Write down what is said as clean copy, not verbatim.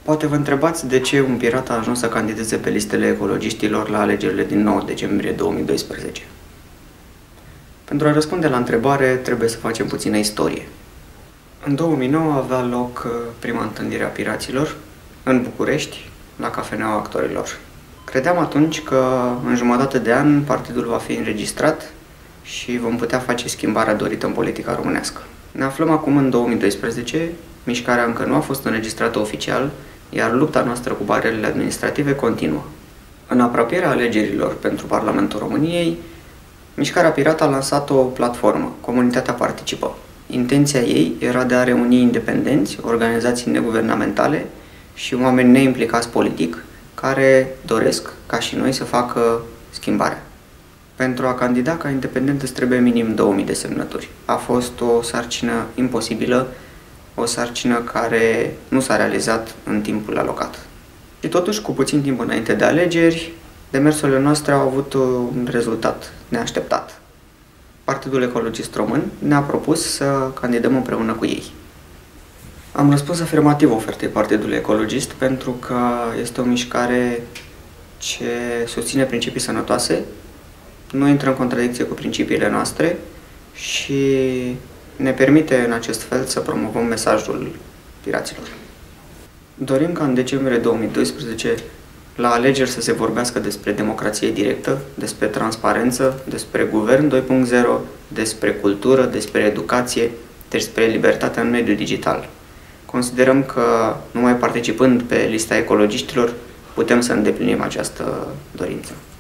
Poate vă întrebați de ce un pirat a ajuns să candideze pe listele ecologiștilor la alegerile din 9 decembrie 2012. Pentru a răspunde la întrebare, trebuie să facem puțină istorie. În 2009 avea loc prima întâlnire a piraților în București, la Cafeneaua Actorilor. Credeam atunci că în jumătate de an partidul va fi înregistrat și vom putea face schimbarea dorită în politica românească. Ne aflăm acum în 2012, mișcarea încă nu a fost înregistrată oficial, iar lupta noastră cu barierele administrative continuă. În apropierea alegerilor pentru Parlamentul României, Mișcarea Pirată a lansat o platformă, Comunitatea Participă. Intenția ei era de a reuni independenți, organizații neguvernamentale și oameni neimplicați politic, care doresc, ca și noi, să facă schimbarea. Pentru a candida ca independent îți trebuie minim 2000 de semnături. A fost o sarcină imposibilă, o sarcină care nu s-a realizat în timpul alocat. Și totuși, cu puțin timp înainte de alegeri, demersurile noastre au avut un rezultat neașteptat. Partidul Ecologist Român ne-a propus să candidăm împreună cu ei. Am răspuns afirmativ ofertei Partidului Ecologist pentru că este o mișcare ce susține principii sănătoase, nu intră în contradicție cu principiile noastre și ne permite în acest fel să promovăm mesajul piraților. Dorim ca în decembrie 2012 la alegeri să se vorbească despre democrație directă, despre transparență, despre guvern 2.0, despre cultură, despre educație, despre libertatea în mediul digital. Considerăm că numai participând pe lista ecologiștilor putem să îndeplinim această dorință.